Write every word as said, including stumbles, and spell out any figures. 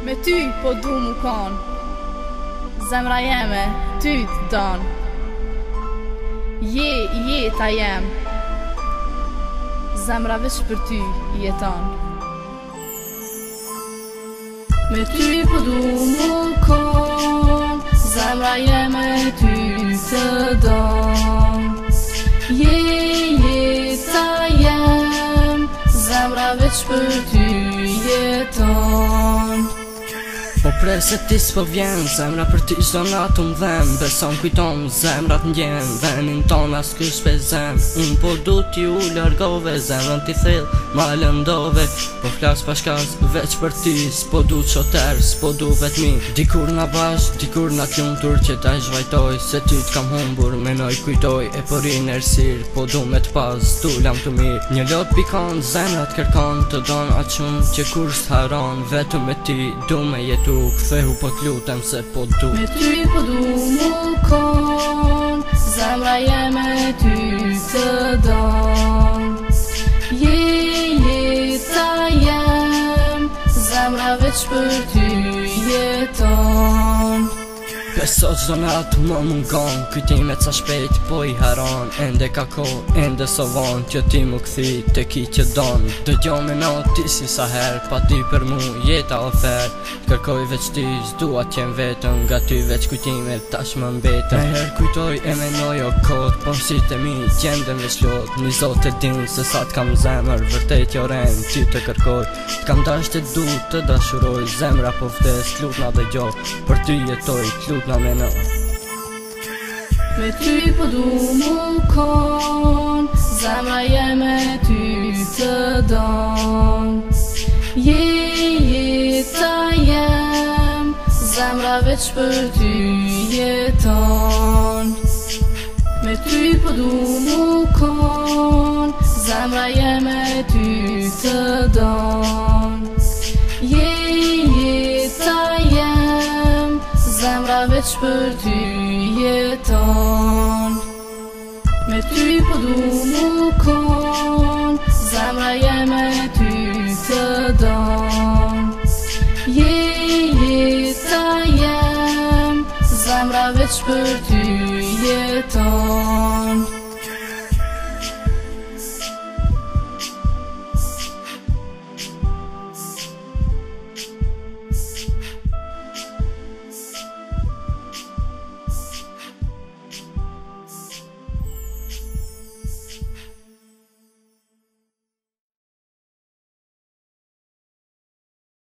Me ty po du mu kon, zemra jeme ty t'don. Je, jeta jem, zemra veç për ty jeton. Me ty po du mu kon, zemra jeme ty të don. Je, jeta jem, zemra veç për ty jeton. Po prese ti s'po vjen, zemra për ti qdo natë më dhem. Beson kujton, zemrat m'gjen, venin ton as kush pe zem. Unë po du t'i u largove, zemrën t'i thill, ma lëndove. Po flas pashkas, veç për ti, s'po du qoter, s'po du vetmi. Dikur na bash, dikur na t'lumtur që ta zhvajtoj. Se ty t'kam humbur, menoj kujtoj, e po rin ersir. Po du me t'pas, tu lam të mirë. Një lot pikon, zemrat kërkon, të don atë shumë që kur s'haron. Vetëm me ti, du me jetu. Kthehu po t'lutem se po du. Me ty po du mu kon, zemra jeme ty të don. Je, jeta jem, zemra veç për ty jeton. Beso qdo natë më mungon, kujtimet sa shpejt po i haron. Ende ka ko, ende so von, që ti mu këthi të ki që don. Dë gjo me not, ti si sa her, pa ty për mu jeta ofer. Kërkoj veç ty, s'dua t'jem vetën, nga ty veç kujtimet tash më mbetën. Me her kujtoj e menoj o kot, po nësit e mi gjendem veç lot. Një zot e din se sa t'kam zemër, vërtet jo ren, ty të kërkoj. T'kam dash të du, të dashuroj, zemra po vdes, t'lutna dhe gjo, për ty jetoj, t'lutna me në. Me ty po du mu kon, zemra jeme ty të don. Je, jeta jem, zemra veç për ty jeton. Me ty po du mu kon, zemra jeme ty të don. Je, jeta jem, zemra veç për ty jeton. Me ty po du mu kon, zemra jeme ty të don. Je, jeta jem, zemra veç për ty jeton.